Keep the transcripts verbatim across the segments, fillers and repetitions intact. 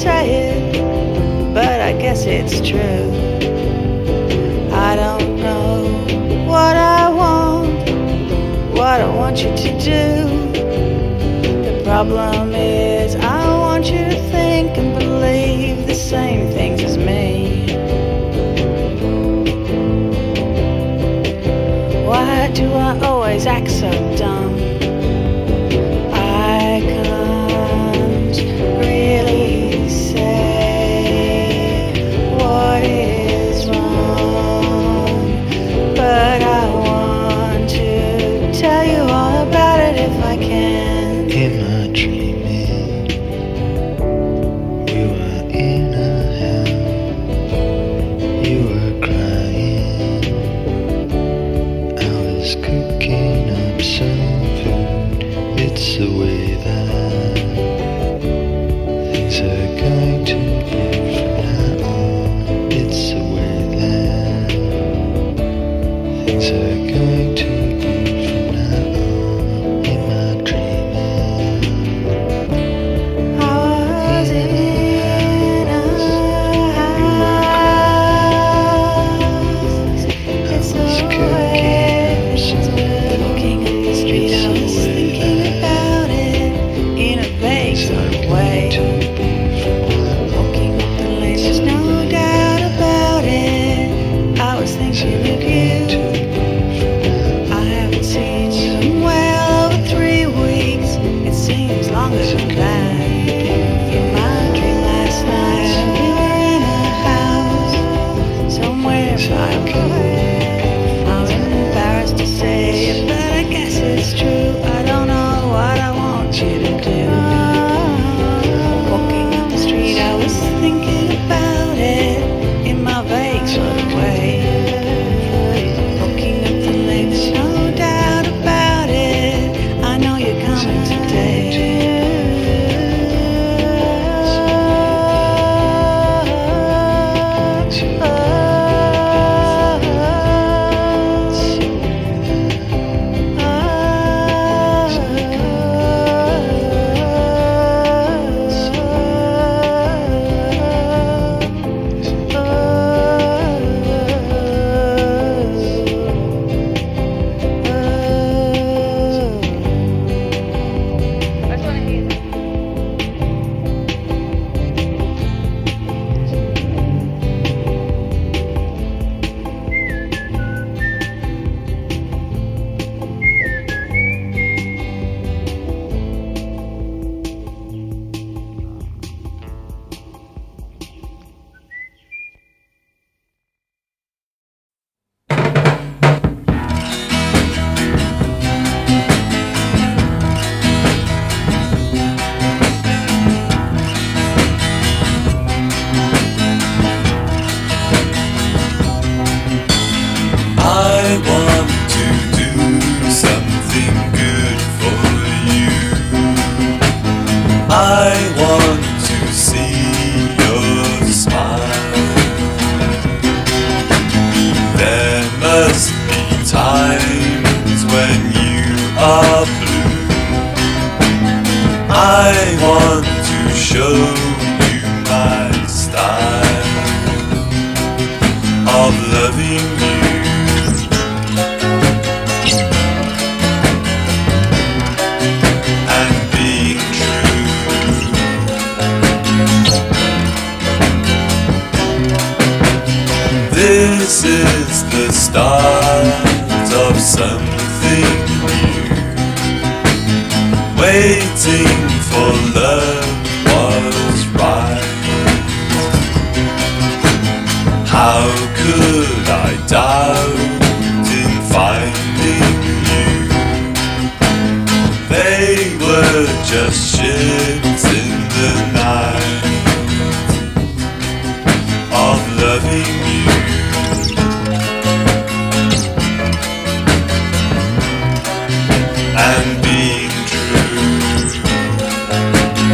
say it, but I guess it's true. I don't know what I want, what I want you to do. The problem is I want you to think and believe the same things as me. Why do I always act so dumb? I can't really say what is wrong, but I want to tell you all about it if I can. Am I dreaming? You were in a house, you were crying. I was cooking up some food. It's the way that things are going to be from now on. It's the way that things are going to be from now on. Am I dreaming? I was in a house. It's the I was cooking way. up some Walking up the street, I was thinking about it in a vague sort of way. Walking up the lane, there's no doubt about it. I was thinking of you. I haven't seen you in well over three weeks. It seems longer than that. In my dream last night, we were in a house somewhere far away. I'm embarrassed to say it, but I guess it's true. I don't know what I want you to do. Walking up the street, I was thinking about it in my vague sort of way. Walking up the lane, there's no doubt about it. I know you're coming today. I want to do something good for you. I want to see your smile. There must be times when you are blue. I want to show you my style of loving you. This is the start of something new. Waiting for love was right. How could I doubt in finding you? They were just ships in the night of loving you. And being true.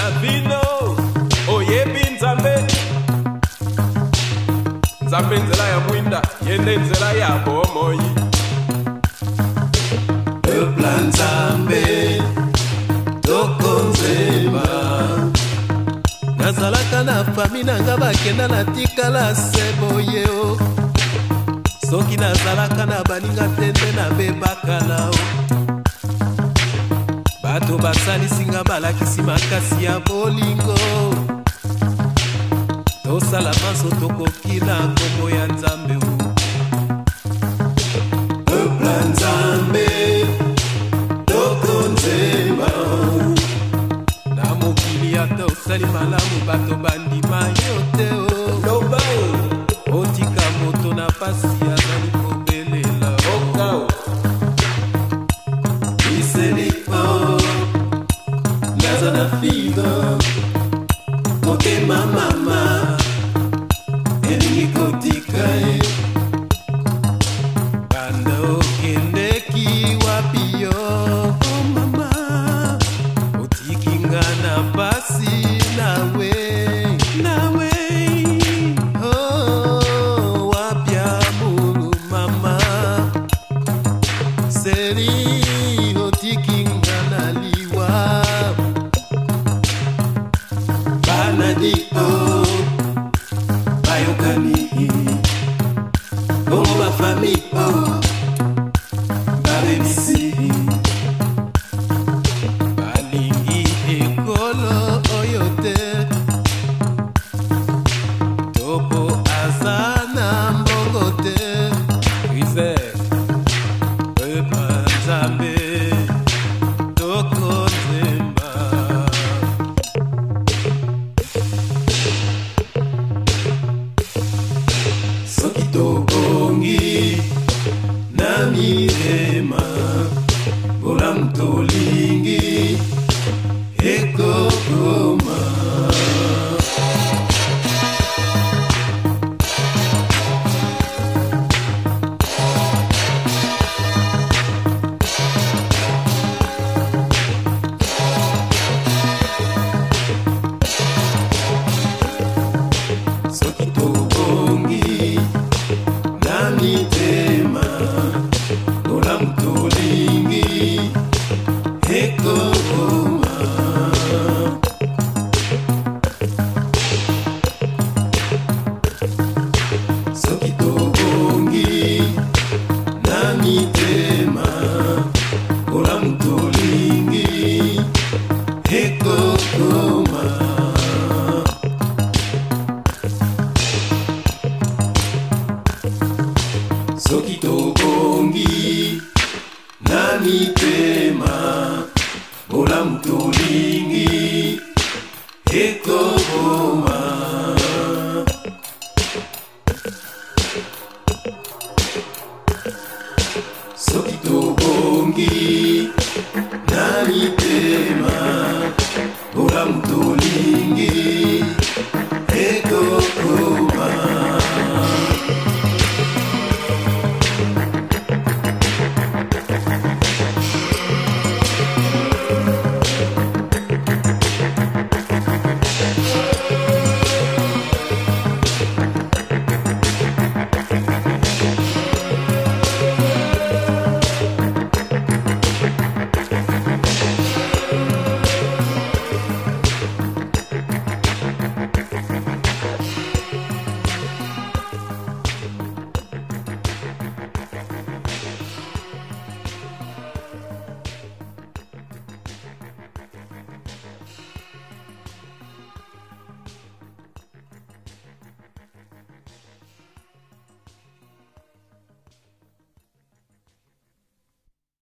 na vino oyebi nzambe nzambe nzela ya mwinda yende nzela ya bomoi peuple nzambe tokonzemba nazalaka na fami nanga bakenda natikala seboye o soki nazalaka na baninga tende nabebaka nao bato basalisinga balakisi makasi ya bolingo tosala maso tokoki na nkombo ya nzambe o peuple nzambe tokonzemba na mokili ata osali malamu bato bandima yo te o loba otika moto na pasi azali kobelela okao iseliko naza na figo motema mama elingi kotika e banda okendeki wapi yo oh mama otikinga na pasi nawe nawe oh wapya mulu mama seri otikinga na liwa banadiko bayokani bongo bafami o babebisi balingi ekolo oyo te topo aza na mbongo te krize peuple nzambe tokonzemba soki tobongi na mirema bolamu tolingi ekokoma soki tobongi na mitema bolamu tolingi ekokoma soki tobongi na mitema bolamu tolingi ekokoma soki tobongi na mitema bolamu tolingi ekokoma